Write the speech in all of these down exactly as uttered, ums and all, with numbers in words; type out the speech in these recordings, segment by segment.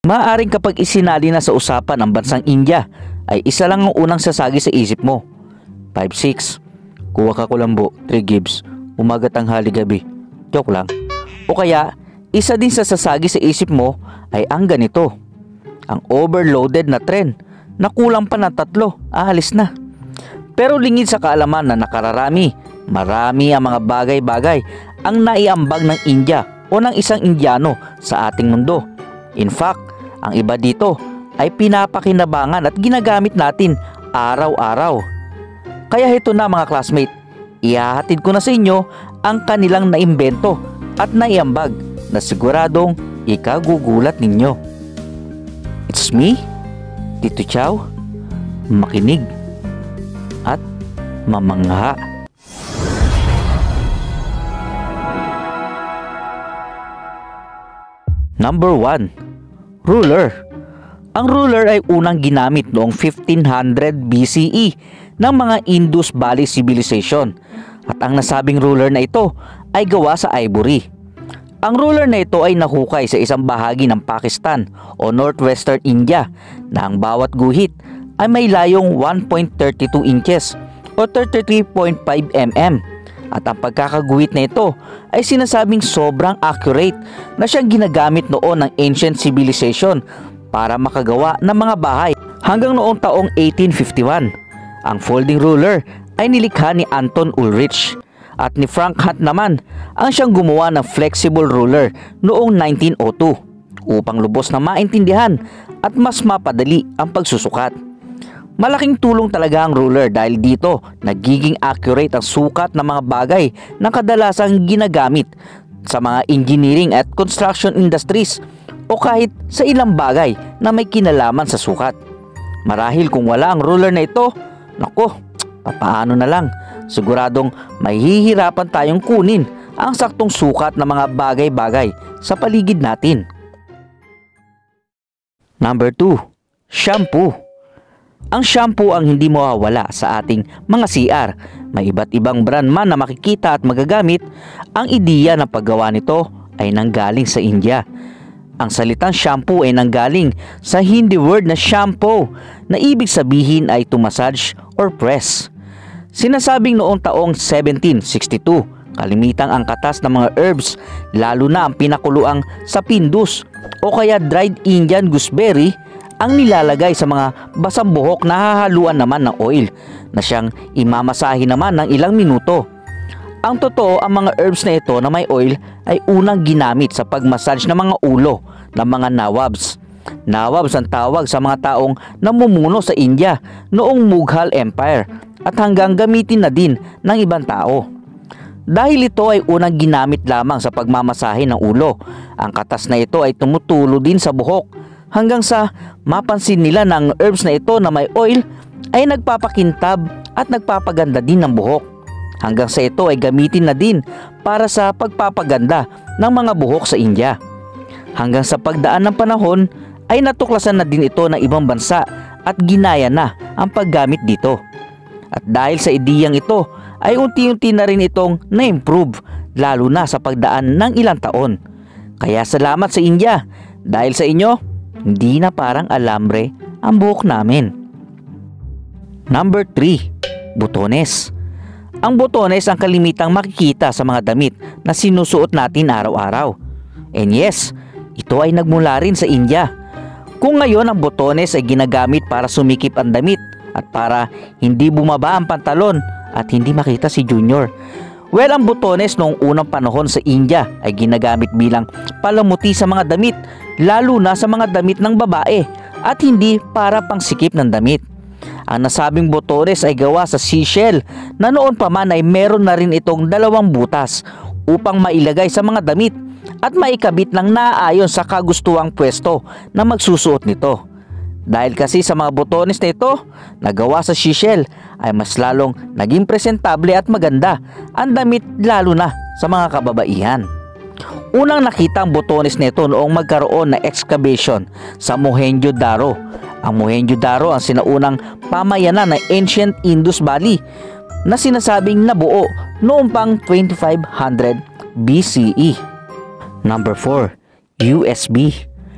Maaaring kapag isinali na sa usapan ang bansang India, ay isa lang ang unang sasagi sa isip mo. five six. Kuha ka kulambo, three gibbs, umaga tanghali gabi. Joke lang. O kaya, isa din sa sasagi sa isip mo ay ang ganito. Ang overloaded na tren na kulang pa ng tatlo, aalis na. Pero lingid sa kaalaman na nakararami, marami ang mga bagay-bagay ang naiambag ng India o ng isang Indiano sa ating mundo. In fact, ang iba dito ay pinapakinabangan at ginagamit natin araw-araw. Kaya ito na mga classmate, ihahatid ko na sa inyo ang kanilang naimbento at naiambag na siguradong ikagugulat ninyo. It's me, Tito Chow, makinig at mamangha. Number one. Ruler. Ang ruler ay unang ginamit noong fifteen hundred B C E ng mga Indus Valley Civilization at ang nasabing ruler na ito ay gawa sa ivory. Ang ruler na ito ay nahukay sa isang bahagi ng Pakistan o northwestern India na ang bawat guhit ay may layong one point three two inches o thirty-three point five millimeters. At ang pagkakaguhit na ito ay sinasabing sobrang accurate na siyang ginagamit noon ng ancient civilization para makagawa ng mga bahay hanggang noong taong eighteen fifty-one. Ang folding ruler ay nilikha ni Anton Ulrich at ni Frank Hunt naman ang siyang gumawa ng flexible ruler noong nineteen oh two upang lubos na maintindihan at mas mapadali ang pagsusukat. Malaking tulong talaga ang ruler dahil dito nagiging accurate ang sukat ng mga bagay na kadalasang ginagamit sa mga engineering at construction industries o kahit sa ilang bagay na may kinalaman sa sukat. Marahil kung wala ang ruler na ito, nako, papaano na lang, siguradong mahihirapan tayong kunin ang saktong sukat ng mga bagay-bagay sa paligid natin. Number two. Shampoo. Ang shampoo ang hindi mawawala sa ating mga C R. May iba't ibang brand man na makikita at magagamit. Ang ideya ng paggawa nito ay nanggaling sa India. Ang salitang shampoo ay nanggaling sa Hindi word na shampoo na ibig sabihin ay to massage or press. Sinasabing noong taong seventeen sixty-two, kalimitang ang katas ng mga herbs, lalo na ang pinakuluang sapindus o kaya dried Indian gooseberry, ang nilalagay sa mga basang buhok na hahaluan naman ng oil na siyang imamasahe naman ng ilang minuto. Ang totoo, ang mga herbs na ito na may oil ay unang ginamit sa pagmassage ng mga ulo ng mga nawabs. Nawabs ang tawag sa mga taong namumuno sa India noong Mughal Empire at hanggang gamitin na din ng ibang tao. Dahil ito ay unang ginamit lamang sa pagmamasahe ng ulo, ang katas na ito ay tumutulo din sa buhok hanggang sa mapansin nila na ang herbs na ito na may oil ay nagpapakintab at nagpapaganda din ng buhok. Hanggang sa ito ay gamitin na din para sa pagpapaganda ng mga buhok sa India. Hanggang sa pagdaan ng panahon ay natuklasan na din ito ng ibang bansa at ginaya na ang paggamit dito. At dahil sa ideyang ito ay unti-unti na rin itong na-improve lalo na sa pagdaan ng ilang taon. Kaya salamat sa India, dahil sa inyo hindi na parang alambre ang buhok namin. Number three. Botones. Ang botones ang kalimitang makikita sa mga damit na sinusuot natin araw-araw. And yes, ito ay nagmula rin sa India. Kung ngayon ang botones ay ginagamit para sumikip ang damit at para hindi bumaba ang pantalon at hindi makita si Junior. Well, ang botones noong unang panahon sa India ay ginagamit bilang palamuti sa mga damit, lalo na sa mga damit ng babae at hindi para pangsikip ng damit. Ang nasabing botones ay gawa sa seashell na noon pa man ay meron na rin itong dalawang butas upang mailagay sa mga damit at maikabit ng naaayon sa kagustuhang pwesto na magsusuot nito. Dahil kasi sa mga botones na ito na gawa sa seashell ay mas lalong naging presentable at maganda ang damit, lalo na sa mga kababaihan. Unang nakita ang botones nito noong magkaroon ng excavation sa Mohenjo-daro. Ang Mohenjo-daro ang sinaunang pamayanan ng ancient Indus Valley na sinasabing nabuo noong pang twenty-five hundred B C E. Number four. U S B.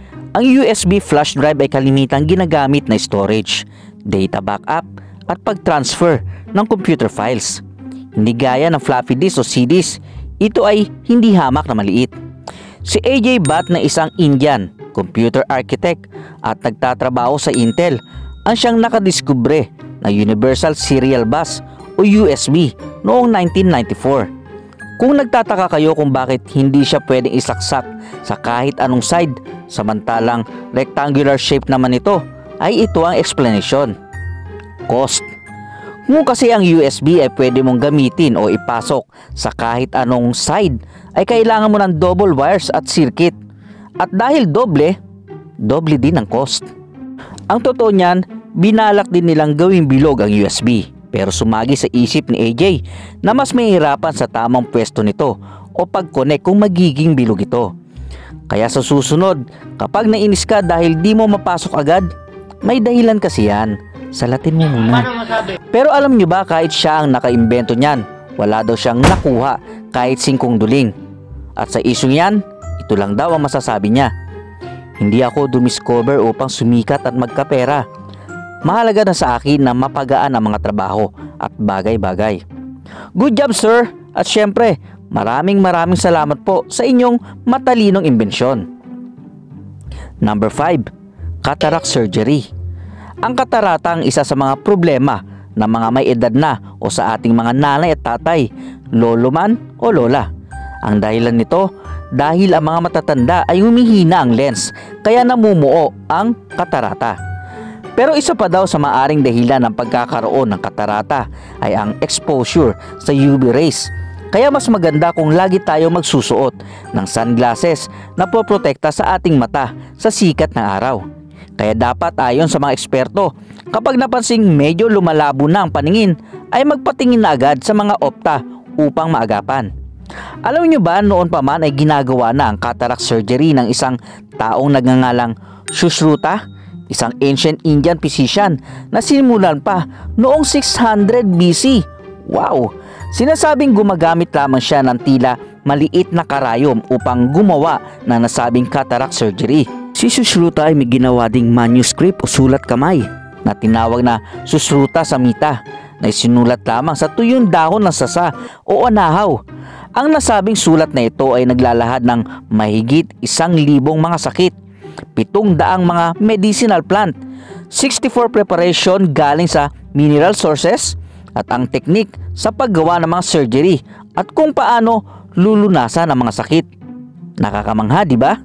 ang U S B flash drive ay kalimitang ginagamit na storage, data backup at pag-transfer ng computer files. Hindi gaya ng floppy disk o C Ds, ito ay hindi hamak na maliit. Si A J Bhatt na isang Indian computer architect at nagtatrabaho sa Intel ang siyang nakadiskubre na Universal Serial Bus o U S B noong nineteen ninety-four. Kung nagtataka kayo kung bakit hindi siya pwedeng isaksak sa kahit anong side samantalang rectangular shape naman ito, ay ito ang explanation. Cost. Kung kasi ang U S B ay pwede mong gamitin o ipasok sa kahit anong side, ay kailangan mo ng double wires at circuit. At dahil doble, doble din ang cost. Ang totoo niyan, binalak din nilang gawing bilog ang U S B. Pero sumagi sa isip ni A J na mas mahihirapan sa tamang pwesto nito o pag-connect kung magiging bilog ito. Kaya sa susunod, kapag nainis ka dahil di mo mapasok agad, may dahilan kasi yan. Salatin mo muna. Pero alam nyo ba, kahit siya ang nakaimbento niyan, wala daw siyang nakuha kahit singkong duling. At sa isyong yan, ito lang daw ang masasabi niya. Hindi ako dumiscover upang sumikat at magkapera. Mahalaga na sa akin na mapagaan ang mga trabaho at bagay-bagay. Good job, sir! At syempre, maraming maraming salamat po sa inyong matalinong imbensyon. Number five. Cataract surgery. Ang katarata ang isa sa mga problema ng mga may edad na o sa ating mga nanay at tatay, lolo man o lola. Ang dahilan nito, dahil ang mga matatanda ay humihina ang lens, kaya namumuo ang katarata. Pero isa pa daw sa maaring dahilan ng pagkakaroon ng katarata ay ang exposure sa U V rays. Kaya mas maganda kung lagi tayo magsusuot ng sunglasses na poprotekta sa ating mata sa sikat ng araw. Kaya dapat ayon sa mga eksperto, kapag napansing medyo lumalabo na ang paningin, ay magpatingin na agad sa mga opta upang maagapan. Alam niyo ba, noon pa man ay ginagawa na ang cataract surgery ng isang taong nagngangalang Sushruta, isang ancient Indian physician na sinimulan pa noong six hundred B C. Wow! Sinasabing gumagamit lamang siya ng tila maliit na karayom upang gumawa ng nasabing cataract surgery. Si Sushruta ay may ginawa ding manuscript o sulat kamay na tinawag na Susruta Samhita na isinulat lamang sa tuyong dahon ng sasa o anahaw. Ang nasabing sulat na ito ay naglalahad ng mahigit isang libong mga sakit, pitong daang mga medicinal plant, sixty-four preparation galing sa mineral sources, at ang teknik sa paggawa ng mga surgery at kung paano lulunasan ang mga sakit. Nakakamangha, di ba?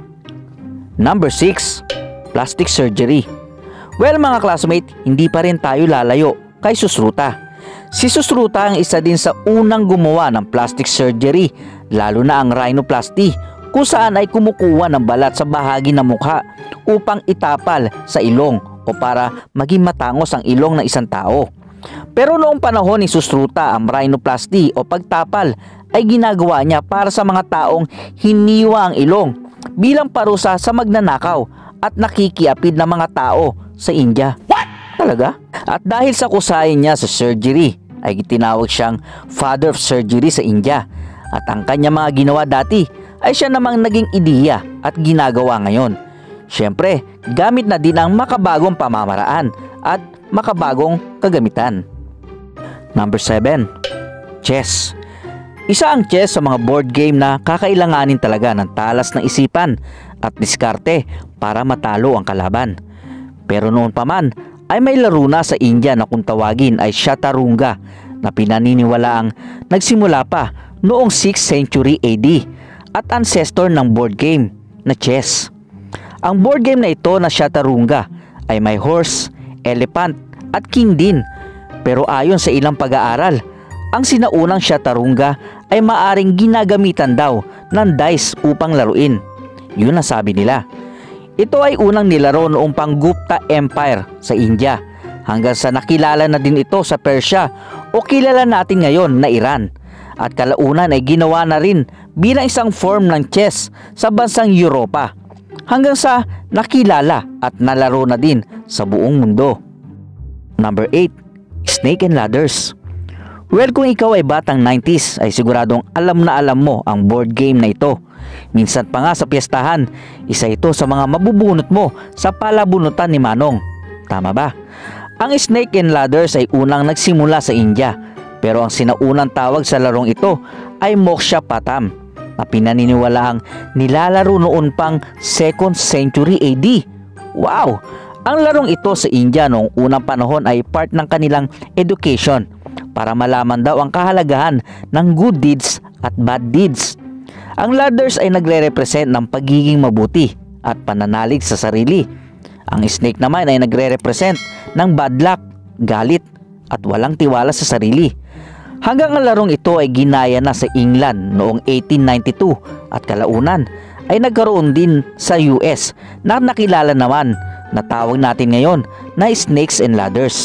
Number six. Plastic surgery. Well mga classmate, hindi pa rin tayo lalayo kay Sushruta. Si Sushruta ang isa din sa unang gumawa ng plastic surgery, lalo na ang rhinoplasty, kung saan ay kumukuha ng balat sa bahagi ng mukha upang itapal sa ilong o para maging matangos ang ilong ng isang tao. Pero noong panahon ni Sushruta, ang rhinoplasty o pagtapal ay ginagawa niya para sa mga taong hiniwa ang ilong bilang parusa sa magnanakaw at nakikiapid ng mga tao sa India. What? Talaga? At dahil sa kusayin niya sa surgery, ay tinawag siyang father of surgery sa India. At ang kanya mga ginawa dati ay siya namang naging ideya at ginagawa ngayon. Siyempre, gamit na din ang makabagong pamamaraan at makabagong kagamitan. Number seven. Chess. Isa ang chess sa mga board game na kakailanganin talaga ng talas ng isipan at diskarte para matalo ang kalaban. Pero noon pa man ay may laro na sa India na kung tawagin ay Chaturanga na pinaniniwalaang nagsimula pa noong sixth century A D at ancestor ng board game na chess. Ang board game na ito na Chaturanga ay may horse, elephant at king din. Pero ayon sa ilang pag-aaral, ang sinaunang Chaturanga ay maaring ginagamitan daw ng dice upang laruin. Yun ang sabi nila. Ito ay unang nilaro noong pang Gupta Empire sa India hanggang sa nakilala na din ito sa Persia o kilala natin ngayon na Iran. At kalaunan ay ginawa na rin bilang isang form ng chess sa bansang Europa hanggang sa nakilala at nalaro na din sa buong mundo. Number eight. Snake and ladders. Well, kung ikaw ay batang nineties ay siguradong alam na alam mo ang board game na ito. Minsan pa nga sa piyestahan, isa ito sa mga mabubunot mo sa palabunutan ni Manong. Tama ba? Ang Snake and Ladders ay unang nagsimula sa India, pero ang sinaunang tawag sa larong ito ay Moksha Patam, na pinaniniwalaang nilalaro noon pang second century A D. Wow! Ang larong ito sa India noong unang panahon ay part ng kanilang education para malaman daw ang kahalagahan ng good deeds at bad deeds. Ang ladders ay nagre-represent ng pagiging mabuti at pananalig sa sarili. Ang snake naman ay nagre-represent ng bad luck, galit at walang tiwala sa sarili. Hanggang ang larong ito ay ginaya na sa England noong eighteen ninety-two at kalaunan ay nagkaroon din sa U S na nakilala naman na tawag natin ngayon na Snakes and Ladders.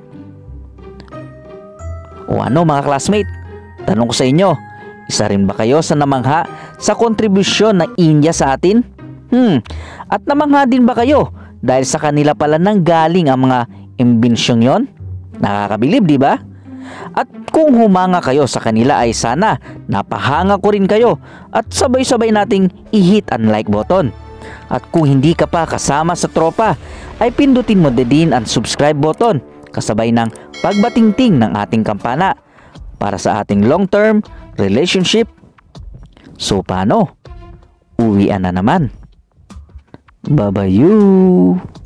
O ano mga classmate, tanong ko sa inyo, isa rin ba kayo sa namangha sa kontribusyon ng India sa atin? Hmm, at namangha din ba kayo dahil sa kanila pala nang galing ang mga imbensyon yon? Nakakabilib, di ba? At kung humanga kayo sa kanila ay sana napahanga ko rin kayo at sabay-sabay nating i-hit ang like button. At kung hindi ka pa kasama sa tropa ay pindutin mo din ang subscribe button kasabay ng pagbatingting ng ating kampana para sa ating long-term relationship. So paano? Uwian na naman. Bye-bye you!